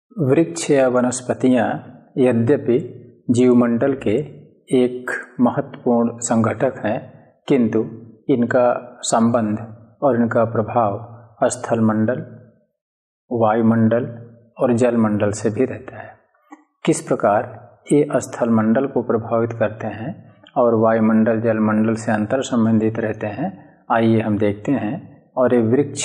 वृक्ष या वनस्पतियाँ यद्यपि जीवमंडल के एक महत्वपूर्ण संघटक हैं, किंतु इनका संबंध और इनका प्रभाव स्थलमंडल, वायुमंडल और जलमंडल से भी रहता है। किस प्रकार ये स्थलमंडल को प्रभावित करते हैं और वायुमंडल जलमंडल से अंतर संबंधित रहते हैं, आइए हम देखते हैं। और ये वृक्ष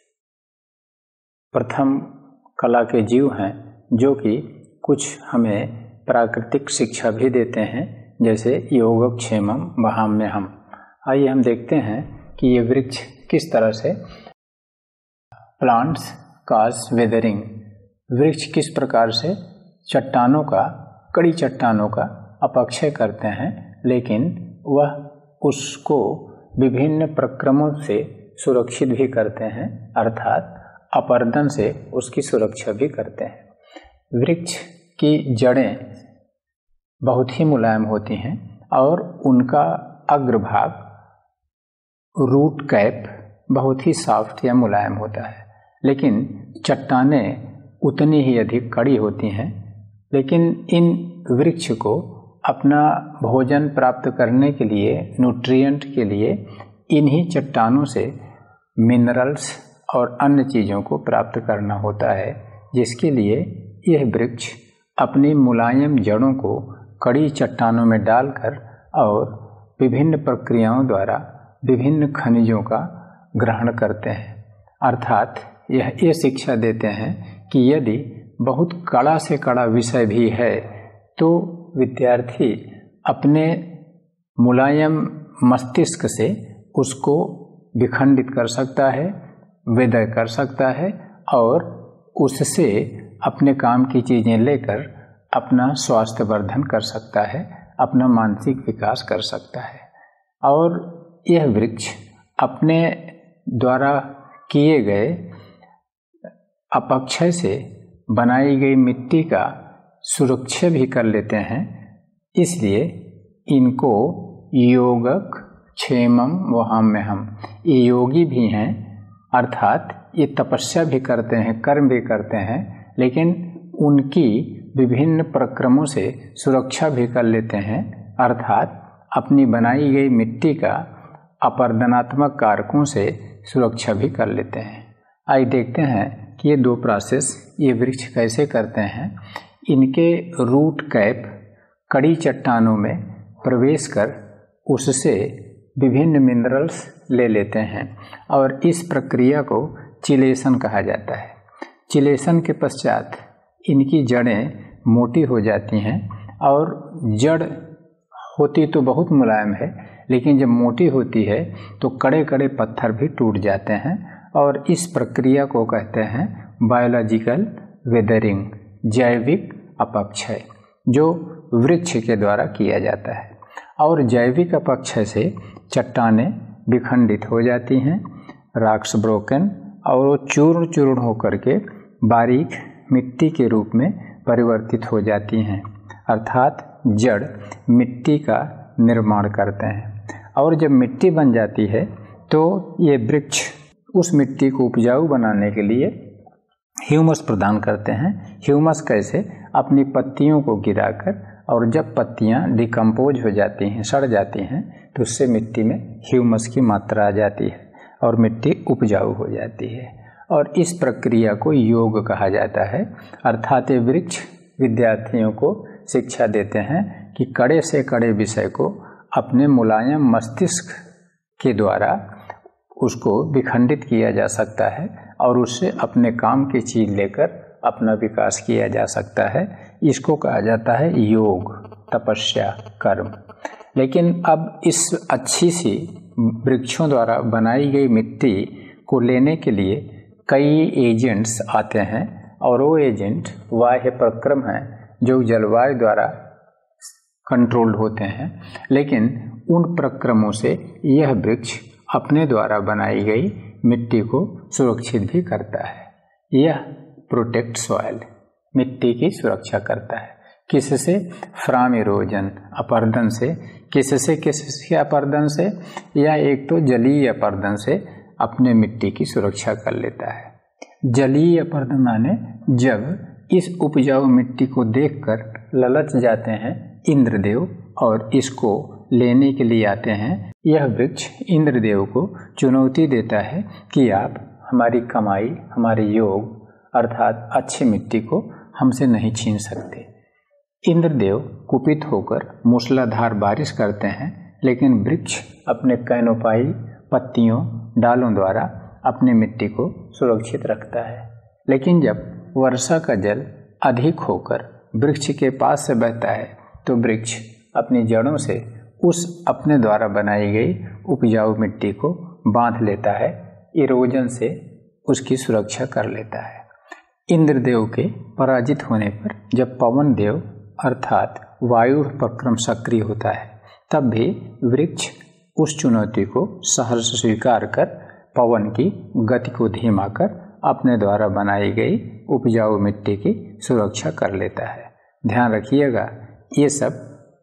प्रथम कला के जीव हैं जो कि कुछ हमें प्राकृतिक शिक्षा भी देते हैं, जैसे योगक्षेमम वहाम्यहम्। आइए हम देखते हैं कि ये वृक्ष किस तरह से प्लांट्स काज वेदरिंग, वृक्ष किस प्रकार से चट्टानों का, कड़ी चट्टानों का अपक्षय करते हैं, लेकिन वह उसको विभिन्न प्रक्रमों से सुरक्षित भी करते हैं, अर्थात अपरदन से उसकी सुरक्षा भी करते हैं। वृक्ष की जड़ें बहुत ही मुलायम होती हैं और उनका अग्रभाग रूट कैप बहुत ही सॉफ्ट या मुलायम होता है, लेकिन चट्टानें उतनी ही अधिक कड़ी होती हैं। लेकिन इन वृक्ष को अपना भोजन प्राप्त करने के लिए, न्यूट्रिएंट के लिए इन्हीं चट्टानों से मिनरल्स और अन्य चीज़ों को प्राप्त करना होता है, जिसके लिए यह वृक्ष अपनी मुलायम जड़ों को कड़ी चट्टानों में डालकर और विभिन्न प्रक्रियाओं द्वारा विभिन्न खनिजों का ग्रहण करते हैं। अर्थात ये शिक्षा देते हैं कि यदि बहुत कड़ा से कड़ा विषय भी है तो विद्यार्थी अपने मुलायम मस्तिष्क से उसको विखंडित कर सकता है, वेदर कर सकता है और उससे अपने काम की चीज़ें लेकर अपना स्वास्थ्य वर्धन कर सकता है, अपना मानसिक विकास कर सकता है। और यह वृक्ष अपने द्वारा किए गए अपक्षय से बनाई गई मिट्टी का सुरक्षा भी कर लेते हैं, इसलिए इनको योगक क्षेमम वहाम्यहम्, ये योगी भी हैं, अर्थात ये तपस्या भी करते हैं, कर्म भी करते हैं, लेकिन उनकी विभिन्न प्रक्रमों से सुरक्षा भी कर लेते हैं, अर्थात अपनी बनाई गई मिट्टी का अपरदनात्मक कारकों से सुरक्षा भी कर लेते हैं। आइए देखते हैं कि ये दो प्रोसेस ये वृक्ष कैसे करते हैं। इनके रूट कैप कड़ी चट्टानों में प्रवेश कर उससे विभिन्न मिनरल्स ले लेते हैं और इस प्रक्रिया को चिलेशन कहा जाता है। चिलेशन के पश्चात इनकी जड़ें मोटी हो जाती हैं और जड़ होती तो बहुत मुलायम है, लेकिन जब मोटी होती है तो कड़े कड़े पत्थर भी टूट जाते हैं और इस प्रक्रिया को कहते हैं बायोलॉजिकल वेदरिंग, जैविक अपक्षय, जो वृक्ष के द्वारा किया जाता है। और जैविक अपक्षय से चट्टानें विखंडित हो जाती हैं, रॉक्स ब्रोकन, और वो चूर्ण चूर्ण होकर के बारीक मिट्टी के रूप में परिवर्तित हो जाती हैं, अर्थात जड़ मिट्टी का निर्माण करते हैं। और जब मिट्टी बन जाती है तो ये वृक्ष उस मिट्टी को उपजाऊ बनाने के लिए ह्यूमस प्रदान करते हैं। ह्यूमस कैसे? अपनी पत्तियों को गिराकर, और जब पत्तियां डिकम्पोज हो जाती हैं, सड़ जाती हैं, तो उससे मिट्टी में ह्यूमस की मात्रा आ जाती है और मिट्टी उपजाऊ हो जाती है। और इस प्रक्रिया को योग कहा जाता है। अर्थात ये वृक्ष विद्यार्थियों को शिक्षा देते हैं कि कड़े से कड़े विषय को अपने मुलायम मस्तिष्क के द्वारा उसको विखंडित किया जा सकता है और उससे अपने काम की चीज़ लेकर अपना विकास किया जा सकता है। इसको कहा जाता है योग, तपस्या, कर्म। लेकिन अब इस अच्छी सी वृक्षों द्वारा बनाई गई मिट्टी को लेने के लिए कई एजेंट्स आते हैं और वो एजेंट बाह्य प्रक्रम हैं जो जलवायु द्वारा कंट्रोल्ड होते हैं, लेकिन उन प्रक्रमों से यह वृक्ष अपने द्वारा बनाई गई मिट्टी को सुरक्षित भी करता है। यह प्रोटेक्ट सॉइल, मिट्टी की सुरक्षा करता है। किससे? फ्रॉम इरोजन, अपरदन से। किससे अपरदन से? या एक तो जलीय अपरदन से अपने मिट्टी की सुरक्षा कर लेता है। जलीय अपरदन माने जब इस उपजाऊ मिट्टी को देखकर ललच जाते हैं इंद्रदेव और इसको लेने के लिए आते हैं। यह वृक्ष इंद्रदेव को चुनौती देता है कि आप हमारी कमाई, हमारे योग अर्थात अच्छी मिट्टी को हमसे नहीं छीन सकते। इंद्रदेव कुपित होकर मूसलाधार बारिश करते हैं, लेकिन वृक्ष अपने कैनोपाई, पत्तियों, डालों द्वारा अपनी मिट्टी को सुरक्षित रखता है। लेकिन जब वर्षा का जल अधिक होकर वृक्ष के पास से बहता है तो वृक्ष अपनी जड़ों से उस अपने द्वारा बनाई गई उपजाऊ मिट्टी को बांध लेता है, इरोजन से उसकी सुरक्षा कर लेता है। इंद्रदेव के पराजित होने पर जब पवन देव अर्थात वायु प्रक्रम सक्रिय होता है, तब भी वृक्ष उस चुनौती को सहर्ष स्वीकार कर पवन की गति को धीमा कर अपने द्वारा बनाई गई उपजाऊ मिट्टी की सुरक्षा कर लेता है। ध्यान रखिएगा, ये सब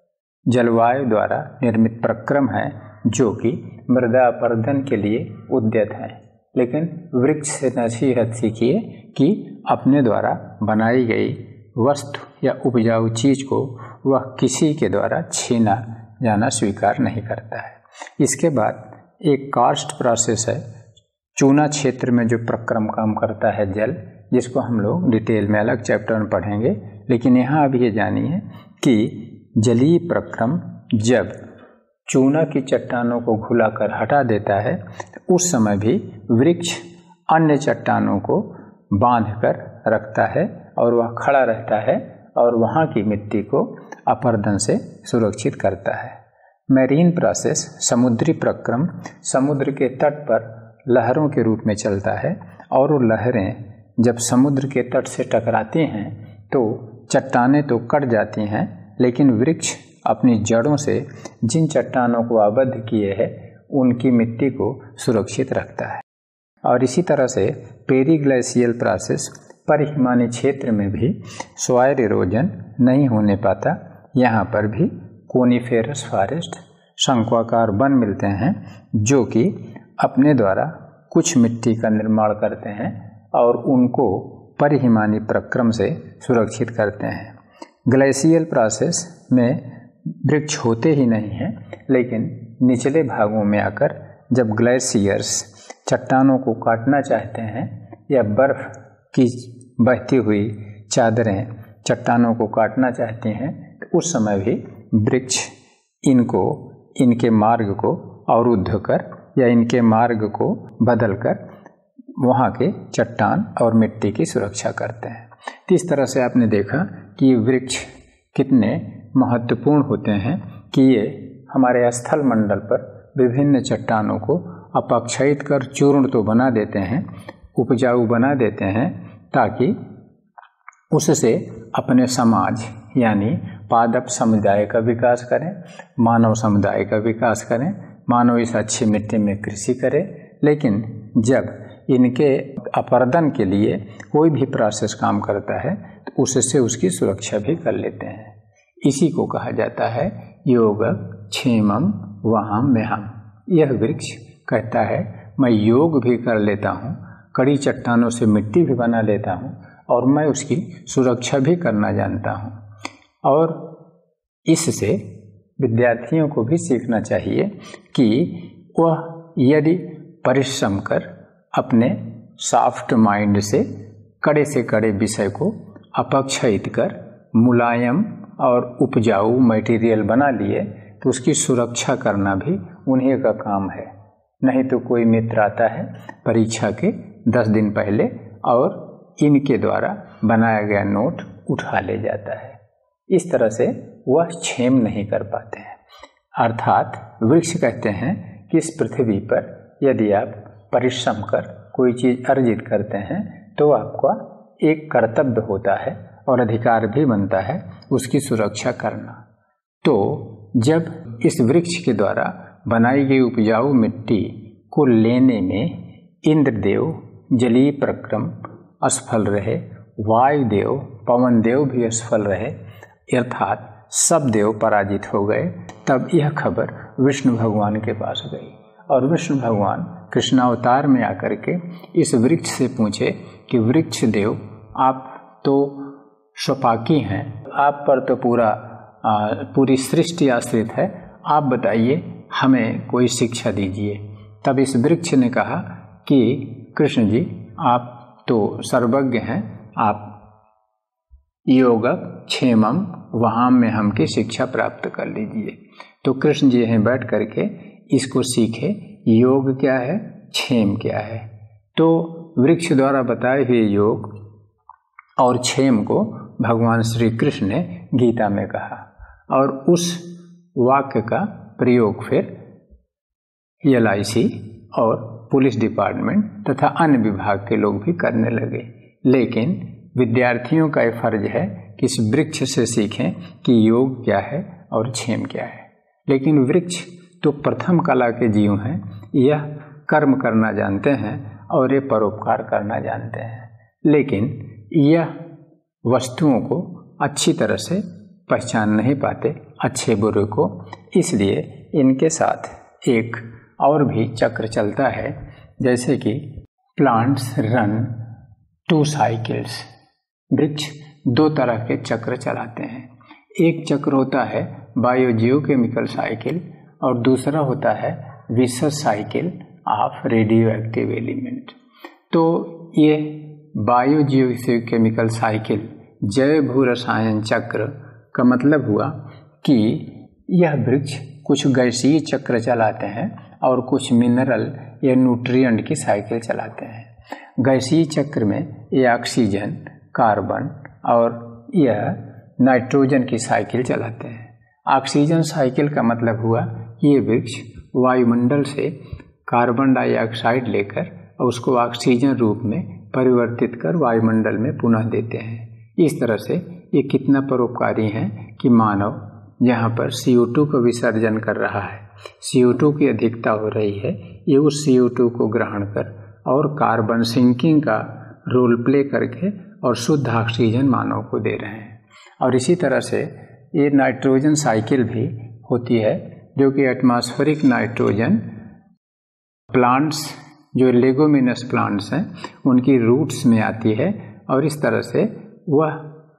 जलवायु द्वारा निर्मित प्रक्रम है जो कि मृदा अपर्दन के लिए उद्यत हैं। लेकिन वृक्ष से नसीहत सीखिए कि अपने द्वारा बनाई गई वस्तु या उपजाऊ चीज को वह किसी के द्वारा छीना जाना स्वीकार नहीं करता है। इसके बाद एक कार्स्ट प्रोसेस है। चूना क्षेत्र में जो प्रक्रम काम करता है जल, जिसको हम लोग डिटेल में अलग चैप्टर में पढ़ेंगे, लेकिन यहाँ अभी ये जानिए कि जलीय प्रक्रम जब चूना की चट्टानों को घुलाकर हटा देता है तो उस समय भी वृक्ष अन्य चट्टानों को बांधकर रखता है और वह खड़ा रहता है और वहाँ की मिट्टी को अपरदन से सुरक्षित करता है। मैरीन प्रोसेस, समुद्री प्रक्रम समुद्र के तट पर लहरों के रूप में चलता है और वो लहरें जब समुद्र के तट से टकराती हैं तो चट्टानें तो कट जाती हैं, लेकिन वृक्ष अपनी जड़ों से जिन चट्टानों को आबद्ध किए है उनकी मिट्टी को सुरक्षित रखता है। और इसी तरह से पेरीग्लेशियल प्रोसेस, परिहिमानी क्षेत्र में भी सॉइल इरोजन नहीं होने पाता। यहाँ पर भी कोनिफेरस फॉरेस्ट, शंक्वाकार वन मिलते हैं जो कि अपने द्वारा कुछ मिट्टी का निर्माण करते हैं और उनको परिहिमानी प्रक्रम से सुरक्षित करते हैं। ग्लेशियल प्रोसेस में वृक्ष होते ही नहीं हैं, लेकिन निचले भागों में आकर जब ग्लेशियर्स चट्टानों को काटना चाहते हैं या बर्फ की बहती हुई चादरें चट्टानों को काटना चाहती हैं तो उस समय भी वृक्ष इनके मार्ग को अवरुद्ध कर या इनके मार्ग को बदलकर वहाँ के चट्टान और मिट्टी की सुरक्षा करते हैं। तो इस तरह से आपने देखा कि वृक्ष कितने महत्वपूर्ण होते हैं कि ये हमारे स्थल मंडल पर विभिन्न चट्टानों को अपक्षयित कर चूर्ण तो बना देते हैं, उपजाऊ बना देते हैं, ताकि उससे अपने समाज यानी पादप समुदाय का विकास करें, मानव समुदाय का विकास करें, मानव इस अच्छी मिट्टी में कृषि करे। लेकिन जब इनके अपरदन के लिए कोई भी प्रोसेस काम करता है तो उससे उसकी सुरक्षा भी कर लेते हैं। इसी को कहा जाता है योग क्षेमम वहाम्यहम्। यह वृक्ष कहता है मैं योग भी कर लेता हूँ, कड़ी चट्टानों से मिट्टी भी बना लेता हूँ और मैं उसकी सुरक्षा भी करना जानता हूँ। और इससे विद्यार्थियों को भी सीखना चाहिए कि वह यदि परिश्रम कर अपने सॉफ्ट माइंड से कड़े विषय को अपक्षयित कर मुलायम और उपजाऊ मटेरियल बना लिए तो उसकी सुरक्षा करना भी उन्हीं का काम है। नहीं तो कोई मित्र आता है परीक्षा के 10 दिन पहले और इनके द्वारा बनाया गया नोट उठा ले जाता है। इस तरह से वह क्षेम नहीं कर पाते हैं। अर्थात वृक्ष कहते हैं कि इस पृथ्वी पर यदि आप परिश्रम कर कोई चीज़ अर्जित करते हैं तो आपका एक कर्तव्य होता है और अधिकार भी बनता है उसकी सुरक्षा करना। तो जब इस वृक्ष के द्वारा बनाई गई उपजाऊ मिट्टी को लेने में इंद्रदेव जलीय प्रक्रम असफल रहे, वायुदेव पवन देव भी असफल रहे, अर्थात सब देव पराजित हो गए, तब यह खबर विष्णु भगवान के पास गई और विष्णु भगवान कृष्णावतार में आकर के इस वृक्ष से पूछे कि वृक्ष देव, आप तो स्वपाकी हैं, आप पर तो पूरी सृष्टि आश्रित है, आप बताइए, हमें कोई शिक्षा दीजिए। तब इस वृक्ष ने कहा कि कृष्ण जी, आप तो सर्वज्ञ हैं, आप योगक क्षेमम वहाम्यहम की शिक्षा प्राप्त कर लीजिए। तो कृष्ण जी हैं बैठ करके इसको सीखे, योग क्या है, क्षेम क्या है। तो वृक्ष द्वारा बताए हुए योग और क्षेम को भगवान श्री कृष्ण ने गीता में कहा, और उस वाक्य का प्रयोग फिर LIC और पुलिस डिपार्टमेंट तथा अन्य विभाग के लोग भी करने लगे। लेकिन विद्यार्थियों का यह फर्ज है कि इस वृक्ष से सीखें कि योग क्या है और क्षेम क्या है। लेकिन वृक्ष तो प्रथम कला के जीव हैं, यह कर्म करना जानते हैं और ये परोपकार करना जानते हैं, लेकिन यह वस्तुओं को अच्छी तरह से पहचान नहीं पाते, अच्छे बुरे को। इसलिए इनके साथ एक और भी चक्र चलता है, जैसे कि प्लांट्स रन 2 साइकिल्स। वृक्ष 2 तरह के चक्र चलाते हैं। एक चक्र होता है बायोजियोकेमिकल साइकिल और दूसरा होता है विशेष cycle of radio active element. तो ये बायोजियोकेमिकल साइकिल, जैव भू रसायन चक्र का मतलब हुआ कि यह वृक्ष कुछ गैसीय चक्र चलाते हैं और कुछ मिनरल या न्यूट्रिएंट की साइकिल चलाते हैं। गैसीय चक्र में ये ऑक्सीजन, कार्बन और यह नाइट्रोजन की साइकिल चलाते हैं। ऑक्सीजन साइकिल का मतलब हुआ ये वृक्ष वायुमंडल से कार्बन डाइऑक्साइड लेकर और उसको ऑक्सीजन रूप में परिवर्तित कर वायुमंडल में पुनः देते हैं। इस तरह से ये कितना परोपकारी है कि मानव यहाँ पर CO2 का विसर्जन कर रहा है, CO2 की अधिकता हो रही है, ये उस CO2 को ग्रहण कर और कार्बन सिंकिंग का रोल प्ले करके और शुद्ध ऑक्सीजन मानव को दे रहे हैं। और इसी तरह से ये नाइट्रोजन साइकिल भी होती है, जो कि एटमॉस्फेरिक नाइट्रोजन प्लांट्स, जो लेगुमिनस प्लांट्स हैं, उनकी रूट्स में आती है और इस तरह से वह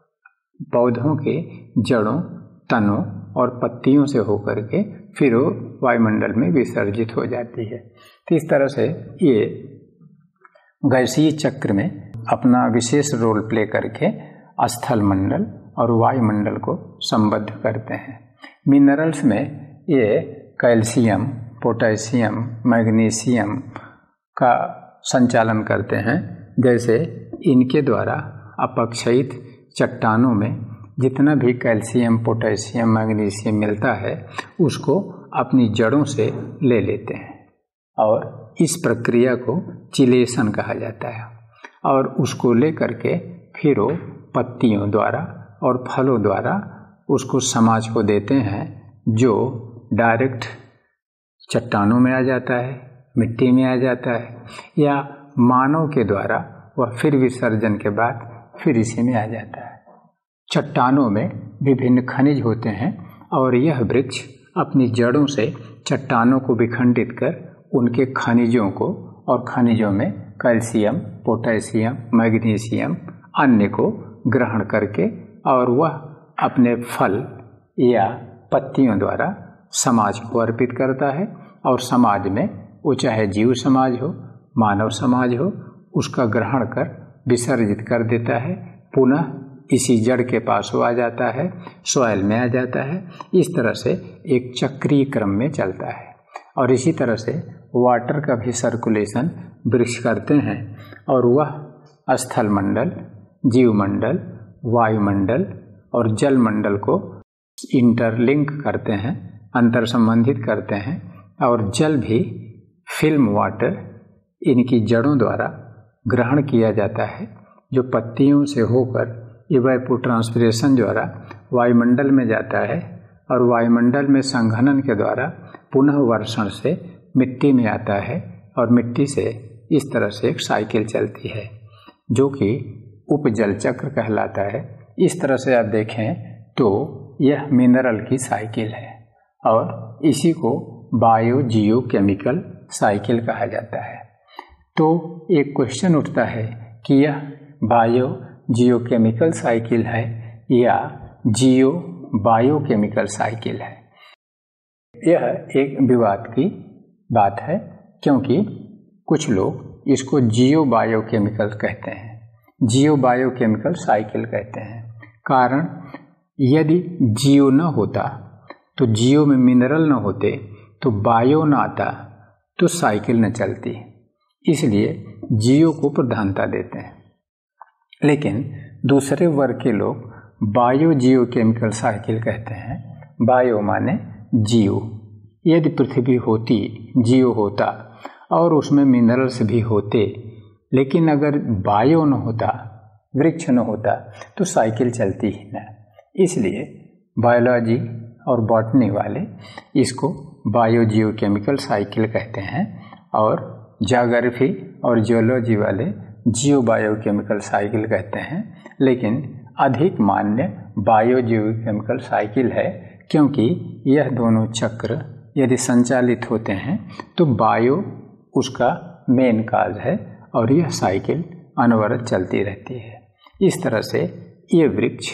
पौधों के जड़ों, तनों और पत्तियों से होकर के फिर वो वायुमंडल में विसर्जित हो जाती है। तो इस तरह से ये गैसीय चक्र में अपना विशेष रोल प्ले करके स्थल मंडल और वायुमंडल को संबद्ध करते हैं। मिनरल्स में ये कैल्शियम, पोटेशियम, मैग्नीशियम का संचालन करते हैं। जैसे इनके द्वारा अपक्षयित चट्टानों में जितना भी कैल्शियम, पोटेशियम, मैग्नीशियम मिलता है उसको अपनी जड़ों से ले लेते हैं और इस प्रक्रिया को चिलेशन कहा जाता है। और उसको ले करके फिर वो पत्तियों द्वारा और फलों द्वारा उसको समाज को देते हैं, जो डायरेक्ट चट्टानों में आ जाता है, मिट्टी में आ जाता है, या मानव के द्वारा वह फिर विसर्जन के बाद फिर इसी में आ जाता है। चट्टानों में विभिन्न खनिज होते हैं और यह वृक्ष अपनी जड़ों से चट्टानों को विखंडित कर उनके खनिजों को, और खनिजों में कैल्शियम, पोटेशियम, मैग्नीशियम अन्य को ग्रहण करके और वह अपने फल या पत्तियों द्वारा समाज को अर्पित करता है। और समाज में वो चाहे जीव समाज हो, मानव समाज हो, उसका ग्रहण कर विसर्जित कर देता है, पुनः इसी जड़ के पास वो आ जाता है, सॉइल में आ जाता है। इस तरह से एक चक्रीय क्रम में चलता है। और इसी तरह से वाटर का भी सर्कुलेशन वृक्ष करते हैं और वह स्थल मंडल, जीव मंडल, वायुमंडल और जल मंडल को इंटरलिंक करते हैं, अंतर संबंधित करते हैं। और जल भी फिल्म वाटर इनकी जड़ों द्वारा ग्रहण किया जाता है, जो पत्तियों से होकर इवेपोट्रांसपिरेशन द्वारा वायुमंडल में जाता है और वायुमंडल में संघनन के द्वारा पुनः वर्षण से मिट्टी में आता है और मिट्टी से इस तरह से एक साइकिल चलती है, जो कि उपजल चक्र कहलाता है। इस तरह से आप देखें तो यह मिनरल की साइकिल है और इसी को बायो जियो केमिकल साइकिल कहा जाता है। तो एक क्वेश्चन उठता है कि यह बायो जियोकेमिकल साइकिल है या जियो बायोकेमिकल साइकिल है। यह एक विवाद की बात है, क्योंकि कुछ लोग इसको जियो बायोकेमिकल कहते हैं, जियो बायोकेमिकल साइकिल कहते हैं। कारण, यदि जियो न होता तो जियो में मिनरल न होते तो बायो न आता तो साइकिल न चलती, इसलिए जियो को प्रधानता देते हैं। लेकिन दूसरे वर्ग के लोग बायो जियोकेमिकल साइकिल कहते हैं। बायो माने जियो। यदि पृथ्वी होती, जियो होता और उसमें मिनरल्स भी होते, लेकिन अगर बायो न होता, वृक्ष न होता तो साइकिल चलती ही न। इसलिए बायोलॉजी और बॉटनी वाले इसको बायो जियोकेमिकल साइकिल कहते हैं और ज्योग्राफी और जियोलॉजी वाले जियो बायोकेमिकल साइकिल कहते हैं। लेकिन अधिक मान्य बायो जियोकेमिकल साइकिल है, क्योंकि यह दोनों चक्र यदि संचालित होते हैं तो बायो उसका मेन काज है और यह साइकिल अनवरत चलती रहती है। इस तरह से ये वृक्ष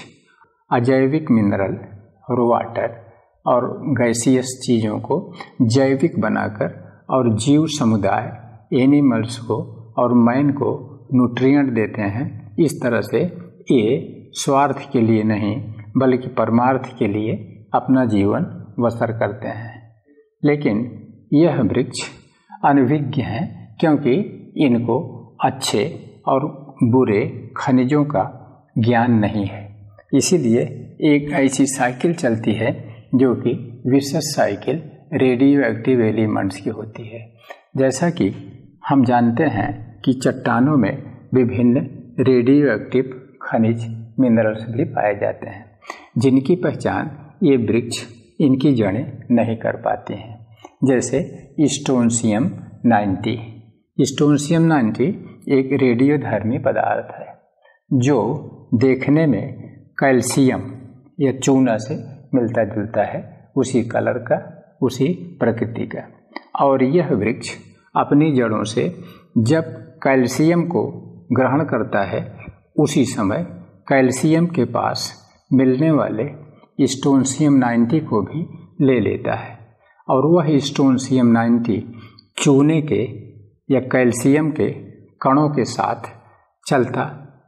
अजैविक मिनरल और वाटर और गैसियस चीज़ों को जैविक बनाकर और जीव समुदाय एनिमल्स को और मैन को न्यूट्रिएंट देते हैं। इस तरह से ये स्वार्थ के लिए नहीं बल्कि परमार्थ के लिए अपना जीवन बसर करते हैं। लेकिन यह वृक्ष अनभिज्ञ हैं, क्योंकि इनको अच्छे और बुरे खनिजों का ज्ञान नहीं है। इसीलिए एक ऐसी साइकिल चलती है जो कि विशेष साइकिल रेडियो एक्टिव एलिमेंट्स की होती है। जैसा कि हम जानते हैं कि चट्टानों में विभिन्न रेडियो एक्टिव खनिज मिनरल्स भी पाए जाते हैं, जिनकी पहचान ये वृक्ष इनकी जड़ें नहीं कर पाती हैं। जैसे स्टोनशियम 90। स्टोनशियम 90 एक रेडियोधर्मी पदार्थ है जो देखने में कैल्शियम या चूना से मिलता जुलता है, उसी कलर का, उसी प्रकृति का। और यह वृक्ष अपनी जड़ों से जब कैल्शियम को ग्रहण करता है, उसी समय कैल्शियम के पास मिलने वाले स्टोनशियम 90 को भी ले लेता है और वह स्टोनशियम 90 चूने के या कैल्शियम के कणों के साथ चलता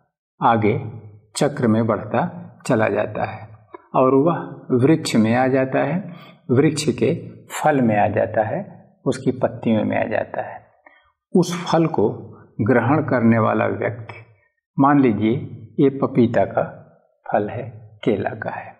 आगे चक्र में बढ़ता चला जाता है और वह वृक्ष में आ जाता है, वृक्ष के फल में आ जाता है, उसकी पत्तियों में आ जाता है। उस फल को ग्रहण करने वाला व्यक्ति, मान लीजिए ये पपीता का फल है, केला का है,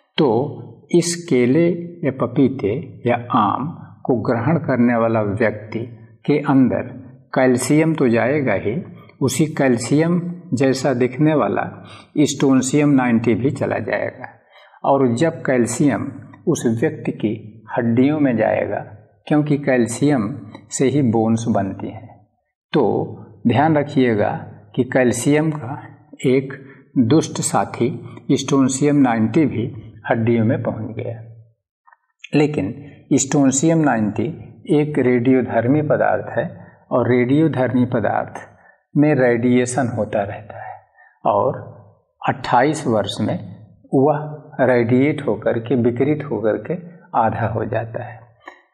तो इस केले या पपीते या आम को ग्रहण करने वाला व्यक्ति के अंदर कैल्शियम तो जाएगा ही, उसी कैल्शियम जैसा दिखने वाला स्टोनशियम 90 भी चला जाएगा। और जब कैल्शियम उस व्यक्ति की हड्डियों में जाएगा, क्योंकि कैल्शियम से ही बोन्स बनती हैं, तो ध्यान रखिएगा कि कैल्शियम का एक दुष्ट साथी स्टोनशियम 90 भी हड्डियों में पहुंच गया। लेकिन स्टोनशियम 90 एक रेडियोधर्मी पदार्थ है और रेडियोधर्मी पदार्थ में रेडिएशन होता रहता है और 28 वर्ष में वह रेडिएट होकर के, विकृत होकर के आधा हो जाता है।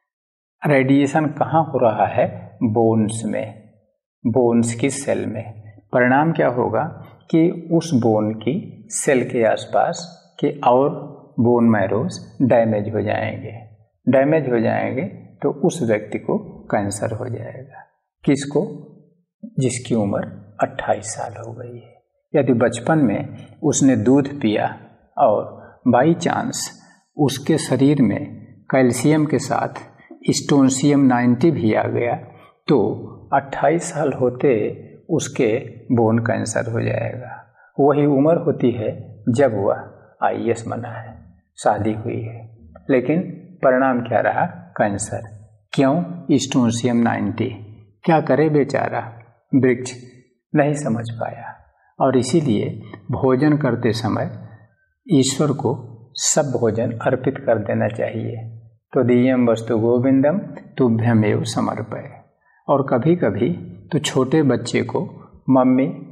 रेडिएशन कहाँ हो रहा है? बोन्स में, बोन्स की सेल में। परिणाम क्या होगा कि उस बोन की सेल के आसपास के और बोन मैरोज डैमेज हो जाएंगे। डैमेज हो जाएंगे तो उस व्यक्ति को कैंसर हो जाएगा। किसको? जिसकी उम्र 28 साल हो गई है। यदि बचपन में उसने दूध पिया और बाई चांस उसके शरीर में कैल्शियम के साथ स्टोनशियम 90 भी आ गया तो 28 साल होते उसके बोन कैंसर हो जाएगा। वही उम्र होती है जब वह आईएएस बना है, शादी हुई है, लेकिन परिणाम क्या रहा? कैंसर। क्यों? स्टोनशियम 90। क्या करे बेचारा वृक्ष? नहीं समझ पाया। और इसीलिए भोजन करते समय ईश्वर को सब भोजन अर्पित कर देना चाहिए। तो दियम वस्तु गोविंदम तुभ्यमेव समर्पय। और कभी कभी तो छोटे बच्चे को मम्मी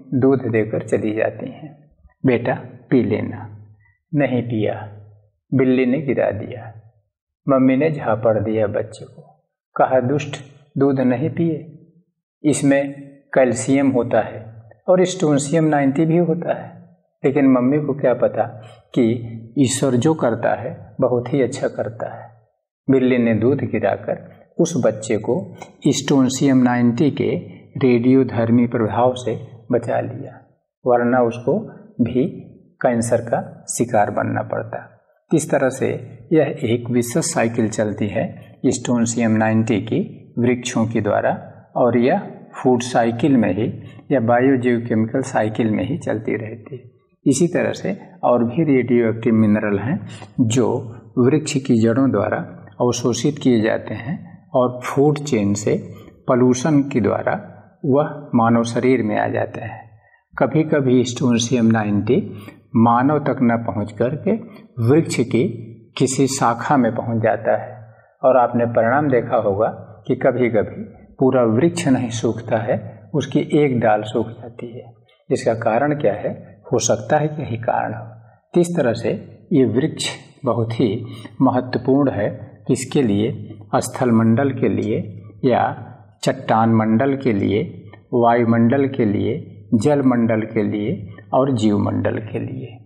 दूध देकर चली जाती हैं। बेटा पी लेना। नहीं पिया, बिल्ली ने गिरा दिया। मम्मी ने झापड़ दिया बच्चे को, कहा दुष्ट, दूध नहीं पिए, इसमें कैल्शियम होता है और स्टोन्शियम 90 भी होता है। लेकिन मम्मी को क्या पता कि ईश्वर जो करता है बहुत ही अच्छा करता है। बिल्ली ने दूध गिराकर उस बच्चे को स्टोन्शियम 90 के रेडियोधर्मी प्रभाव से बचा लिया, वरना उसको भी कैंसर का शिकार बनना पड़ता। इस तरह से यह एक विशेष साइकिल चलती है स्टोन्शियम 90 की वृक्षों के द्वारा, और यह फूड साइकिल में ही या बायोजियोकेमिकल साइकिल में ही चलती रहती है। इसी तरह से और भी रेडियो एक्टिव मिनरल हैं जो वृक्ष की जड़ों द्वारा अवशोषित किए जाते हैं और फूड चेन से पॉल्यूशन के द्वारा वह मानव शरीर में आ जाते हैं। कभी कभी स्टोन्शियम 90 मानव तक न पहुँच करके वृक्ष की किसी शाखा में पहुँच जाता है, और आपने परिणाम देखा होगा कि कभी कभी पूरा वृक्ष नहीं सूखता है, उसकी एक डाल सूख जाती है। इसका कारण क्या है? हो सकता है कि यही कारण हो। इस तरह से ये वृक्ष बहुत ही महत्वपूर्ण है, किसके लिए? स्थलमंडल के लिए या चट्टान मंडल के लिए, वायुमंडल के लिए, जल मंडल के लिए और जीवमंडल के लिए।